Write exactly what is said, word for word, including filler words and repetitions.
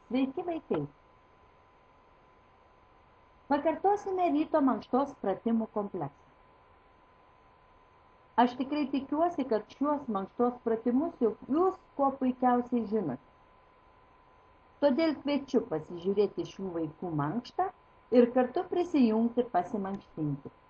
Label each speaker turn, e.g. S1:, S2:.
S1: Sveiki vaikai! Pakartosime ryto mankštos pratimų kompleksą. Aš tikrai tikiuosi, kad šiuos mankštos pratimus jau jūs kuo puikiausiai žinote. Todėl kviečiu pasižiūrėti šių vaikų mankštą ir kartu prisijungti pasimankštinti.